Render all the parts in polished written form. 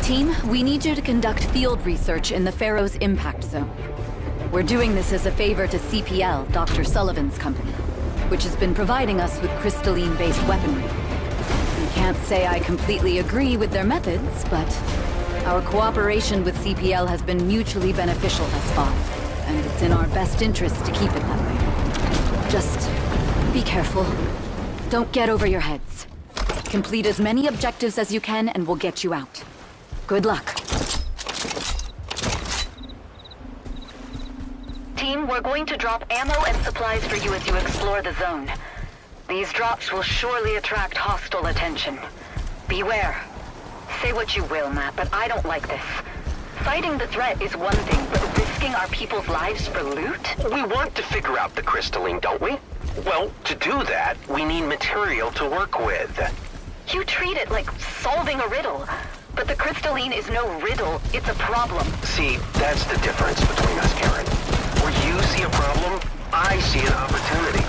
Team, we need you to conduct field research in the Pharaoh's impact zone. We're doing this as a favor to CPL, Dr. Sullivan's company, which has been providing us with crystalline-based weaponry. I can't say I completely agree with their methods, but our cooperation with CPL has been mutually beneficial thus far, and it's in our best interest to keep it that way. Just be careful. Don't get over your heads. Complete as many objectives as you can, and we'll get you out. Good luck. Team, we're going to drop ammo and supplies for you as you explore the zone. These drops will surely attract hostile attention. Beware. Say what you will, Matt, but I don't like this. Fighting the threat is one thing, but risking our people's lives for loot? We want to figure out the crystalline, don't we? Well, to do that, we need material to work with. You treat it like solving a riddle. But the crystalline is no riddle, it's a problem. See, that's the difference between us, Karen. Where you see a problem, I see an opportunity.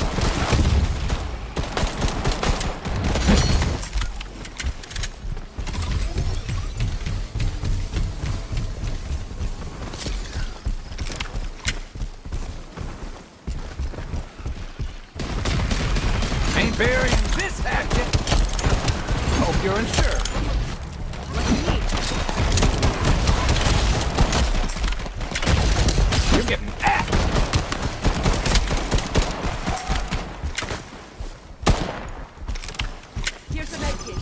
Ain't burying this hatchet. Hope you're insured. What do you need? You're getting axed. Here's the medkit.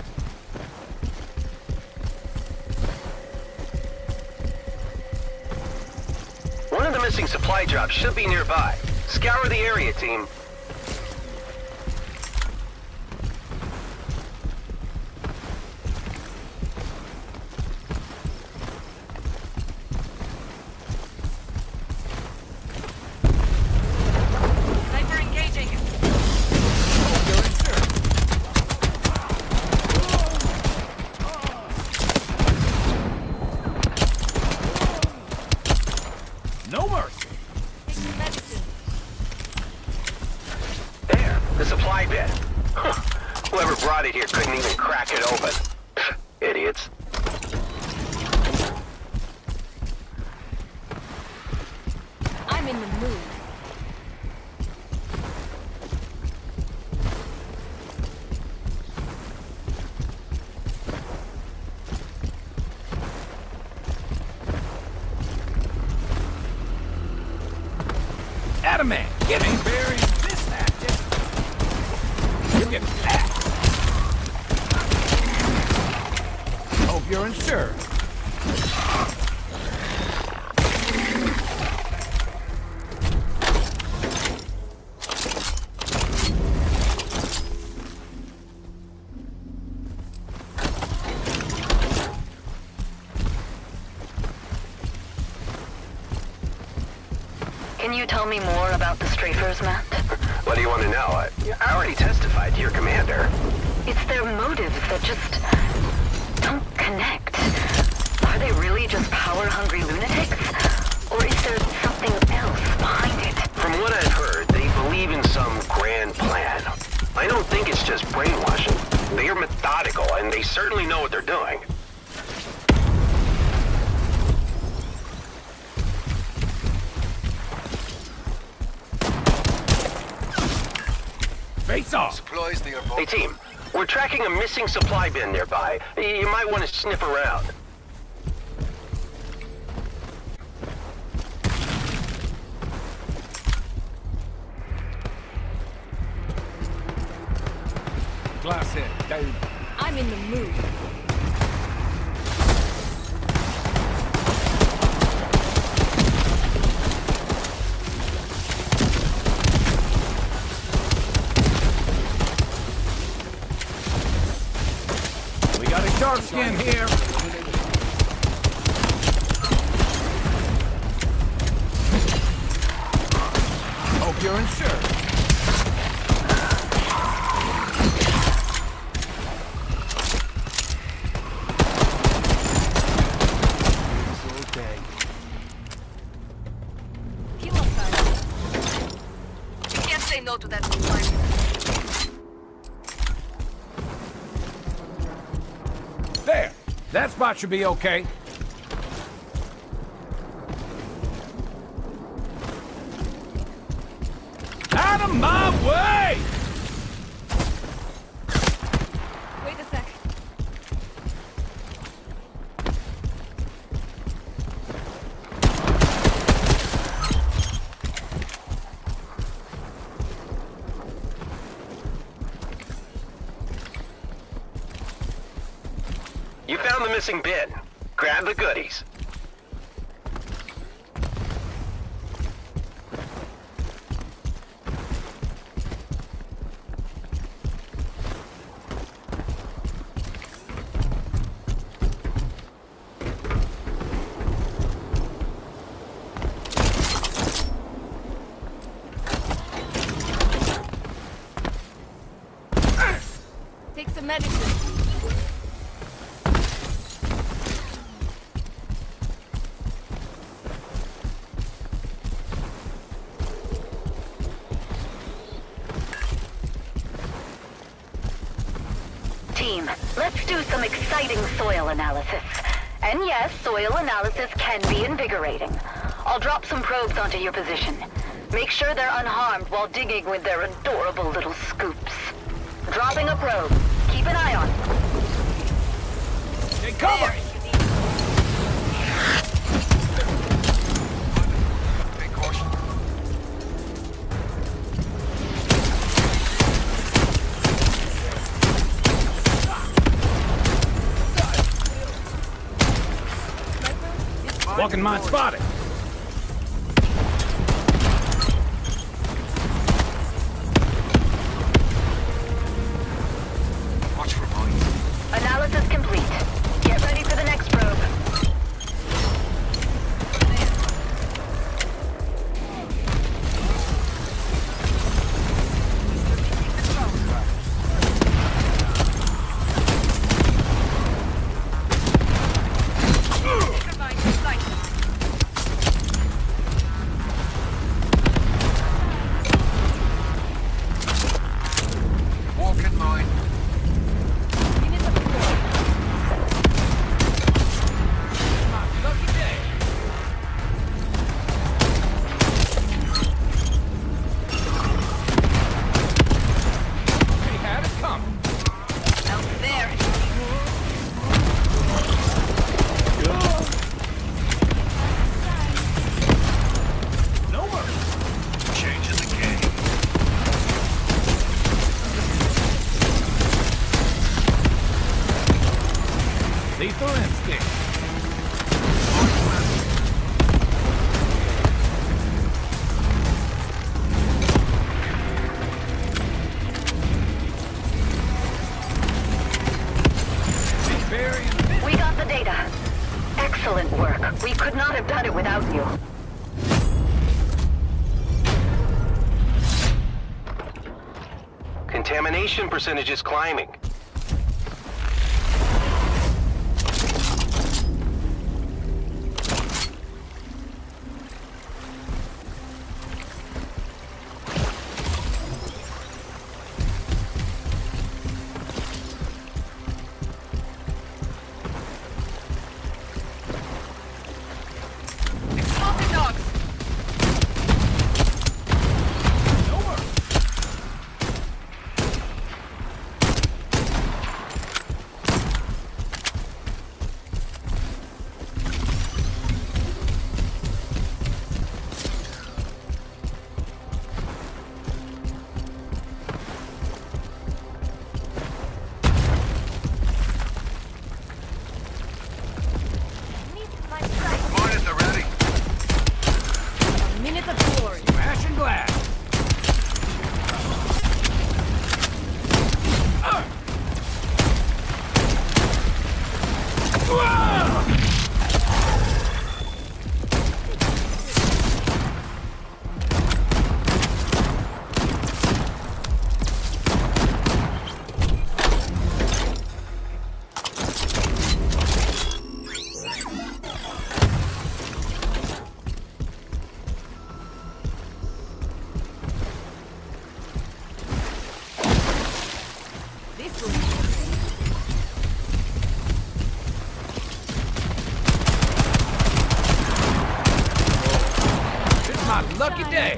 One of the missing supply drops should be nearby. Scour the area, team. No mercy. There, the supply bin. Huh. Whoever brought it here couldn't even crack it open. Idiots. I'm in the mood. Adamant, get me burying this hatchet. You're getting axed. Hope you're insured. Can you tell me more about the strafers, Matt? What do you want to know? I already testified to your commander. It's their motives that just don't connect. Are they really just power-hungry lunatics? Or is there something else behind it? From what I've heard, they believe in some grand plan. I don't think it's just brainwashing. They are methodical, and they certainly know what they're doing. Face off. Hey team, we're tracking a missing supply bin nearby. You might want to sniff around. Glass head, down. I'm in the mood. We got a shark skin here. Hope you're insured. Say no to that supply. There! That spot should be okay. Out of my way! Wait a sec. You found the missing bit. Grab the goodies. Take some medicine. Team, let's do some exciting soil analysis. And yes, soil analysis can be invigorating. I'll drop some probes onto your position. Make sure they're unharmed while digging with their adorable little scoops. Dropping a probe. Keep an eye on it. Take cover! Take caution. Walking mine spotted. Watch for mine. Analysis complete. Get ready for the next probe. Walking mine. Lucky day. They had it coming. Out there. No worries. Changing the game. Lethal instinct. Be very invisible. We got the data. Excellent work. We could not have done it without you. Contamination percentage is climbing. Explosive dogs. No worries. day.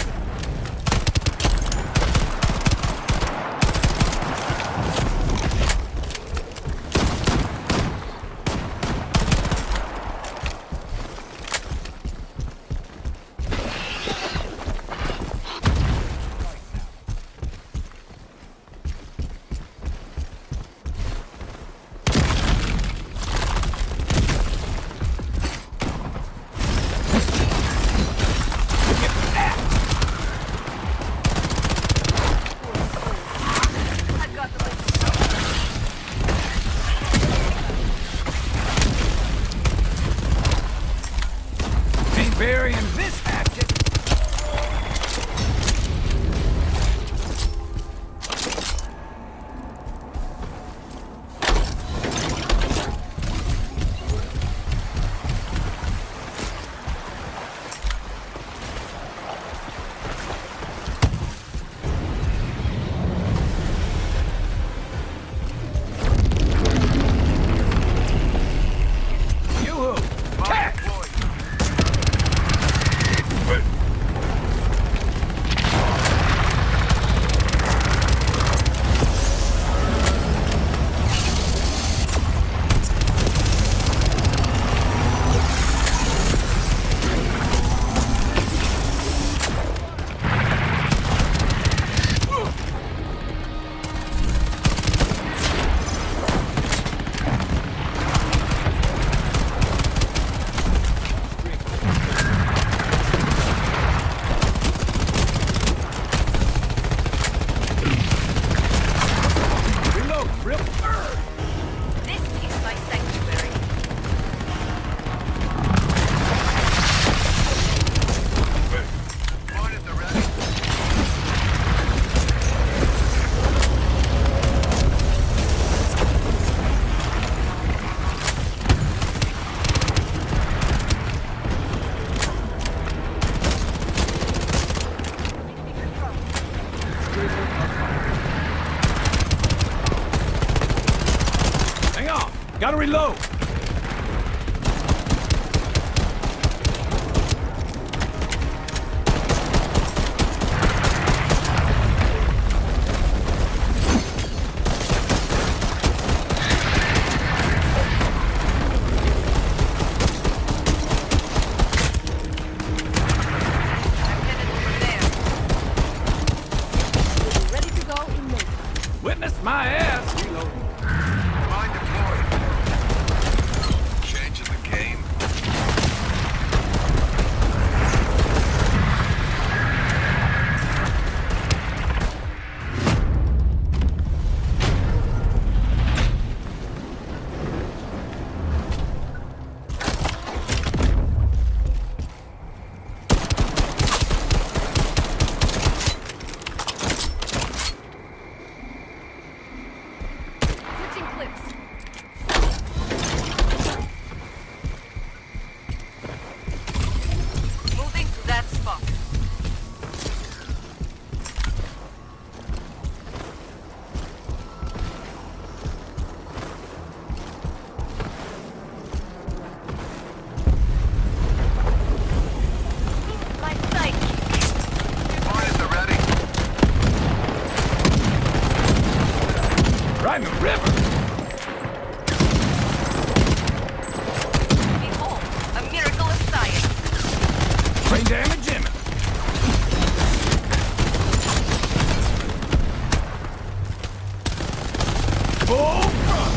Burying this hatchet. Gotta reload! Ready to go in minutes. Witness my ass reloading. Mine deployed. Changing the game. Switching clips. Moving to that spot. My sight. Mine is ready. Right in the river! Behold, a miracle of science. Brain damage imminent. Full front!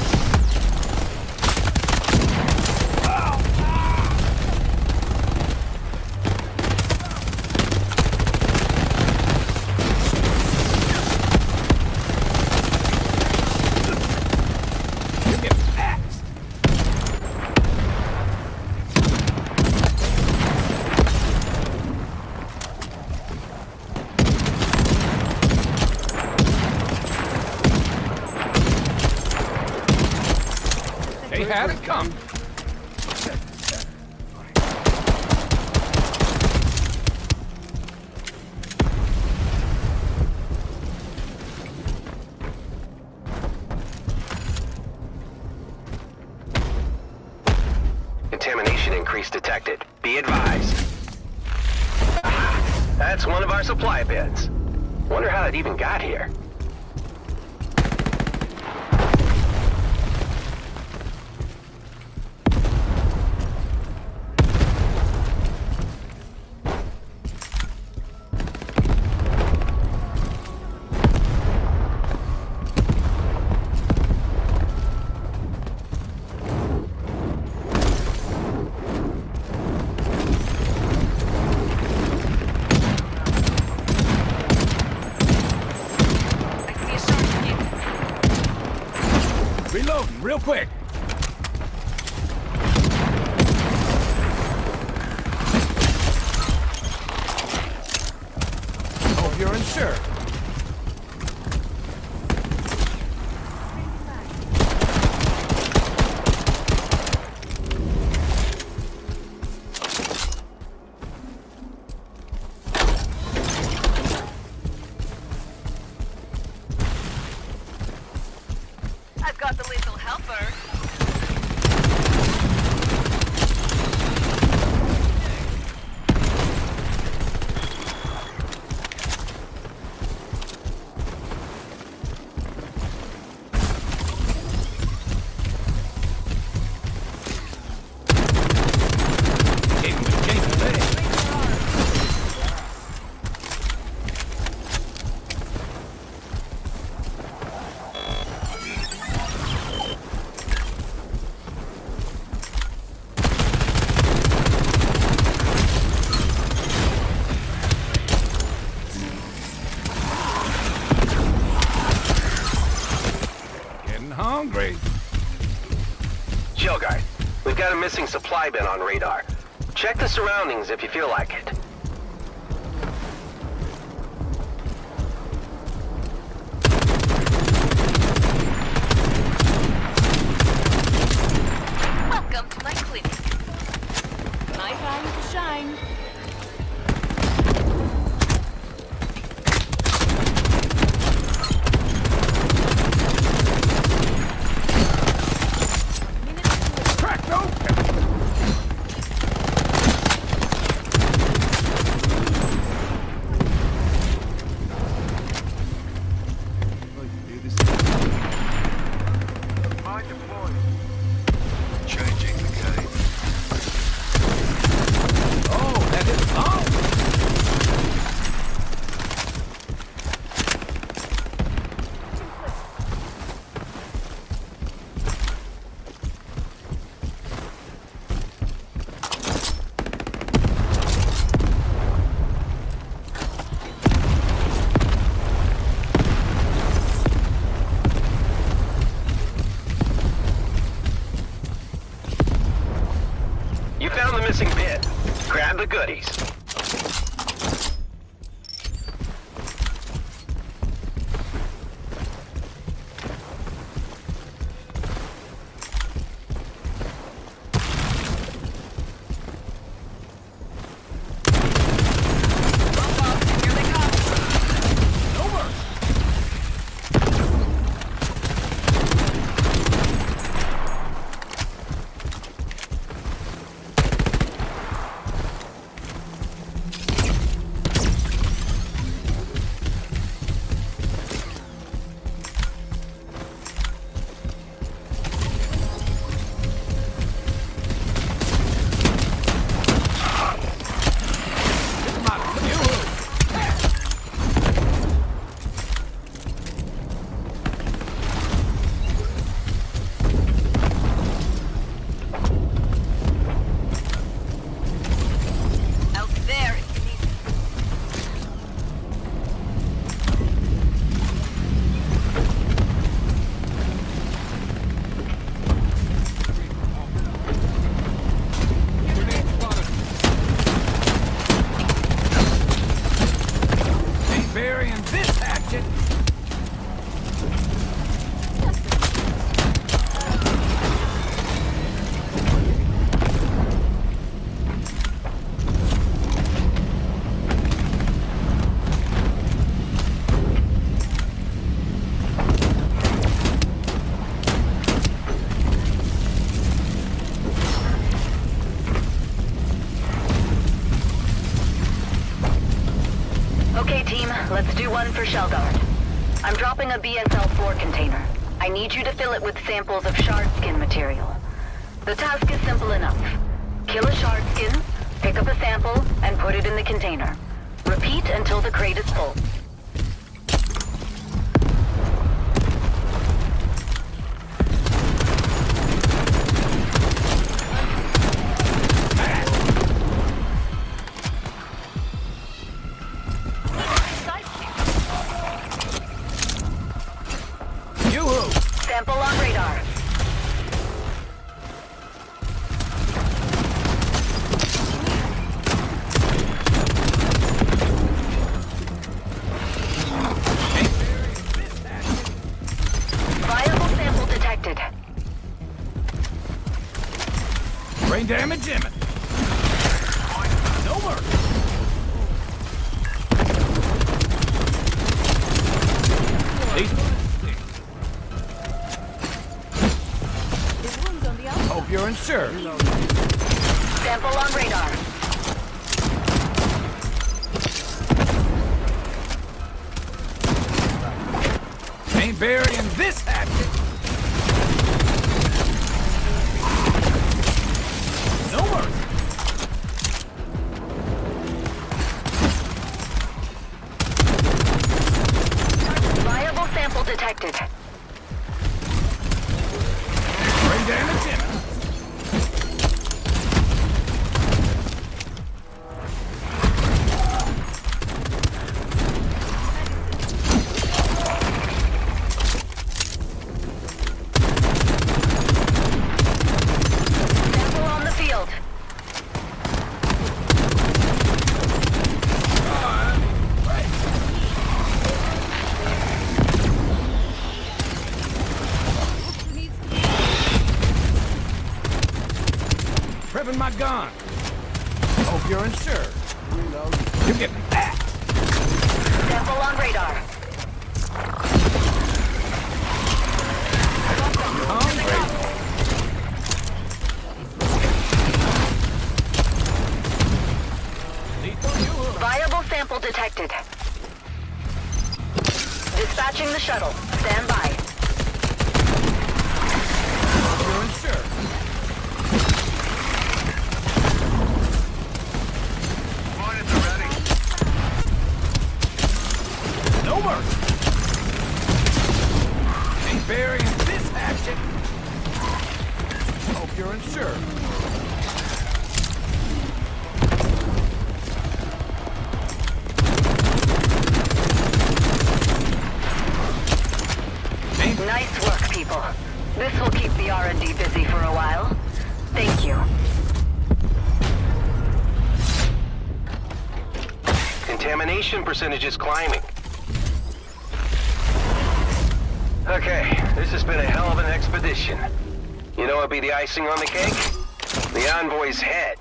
You get axed! They had it coming. Contamination increase detected. Be advised. Aha! That's one of our supply bins. Wonder how it even got here. Reloading, real quick. Hope you're insured. I've got the lethal helper. Hungry. Shield guard, we've got a missing supply bin on radar. Check the surroundings if you feel like it. Welcome to my clinic. My time to shine. Cracked open. Changing the game. Oh, that is long. You found the missing bin. Grab the goodies. Here they come. No mercy. 1 for Shellguard. I'm dropping a BSL-4 container. I need you to fill it with samples of shard skin material. The task is simple enough. Kill a shard skin, pick up a sample, and put it in the container. Repeat until the crate is full. Sample on radar. Viable sample detected. Brain damage imminent. No mercy. Hope you're insured. Sample on radar. Ain't burying this hatchet. No mercy. Viable sample detected. Brain damage imminent. Prepping my gun. Hope you're insured. You get that. Sample on radar. Viable sample detected. Dispatching the shuttle. Stand by. You're insured. No mercy. Ain't burying this hatchet. Hope you're insured. Nice work, people. This will keep the R&D busy for a while. Thank you. Contamination percentage is climbing. Okay, this has been a hell of an expedition. You know what'd be the icing on the cake? The envoy's head.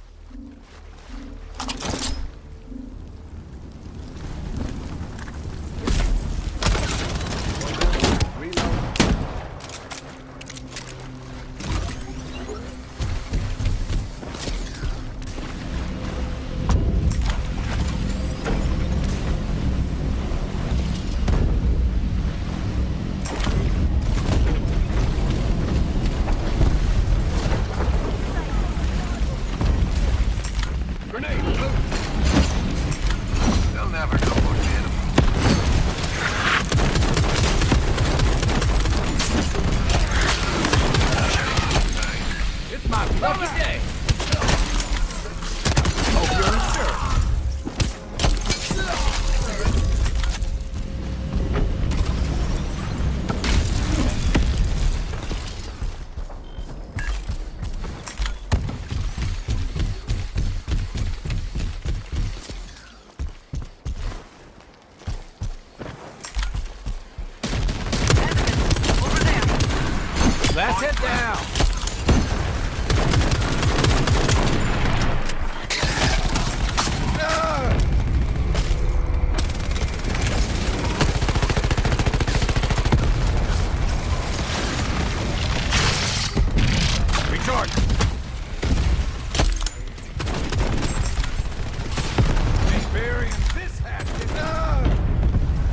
Let's head down. Recharge. Ain't burying this hatchet.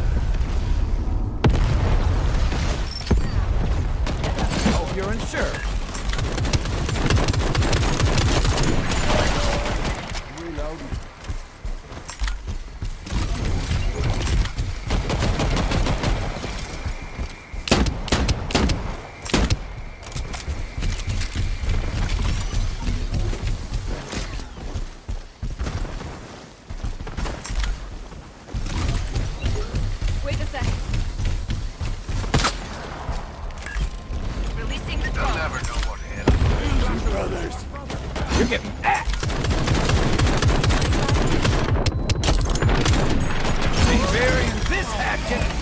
you're insured. Reloading. Wait a sec. Releasing the drone. Never know what hit. Brothers. You're getting axed. Ain't burying this hatchet.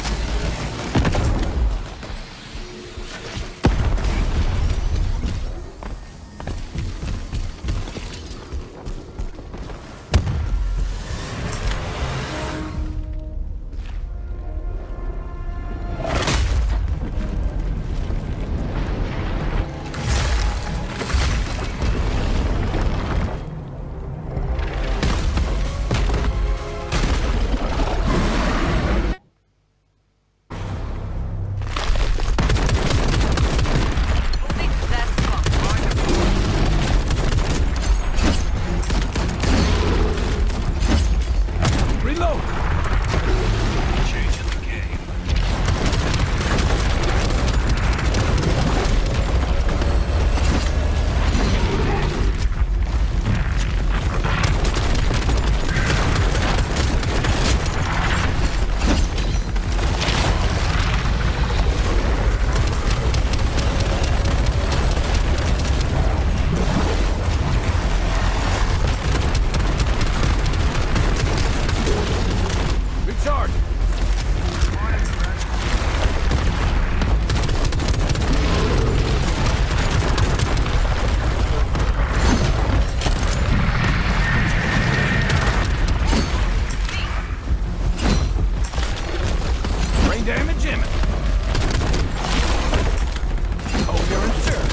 Moving to that spot. Reload. Changing the game. Recharge. Brain damage imminent. Hope you're insured.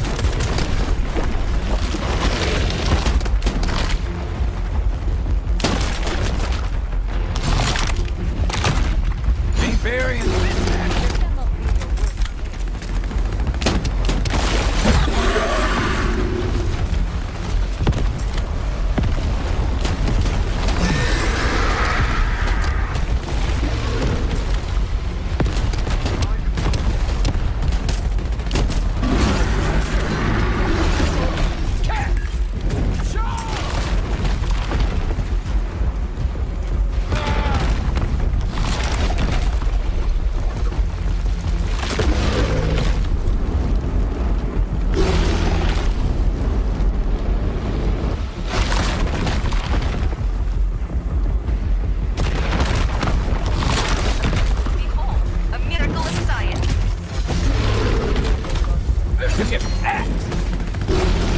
Ain't burying this hatchet. Behold, a miracle of science. You're getting axed.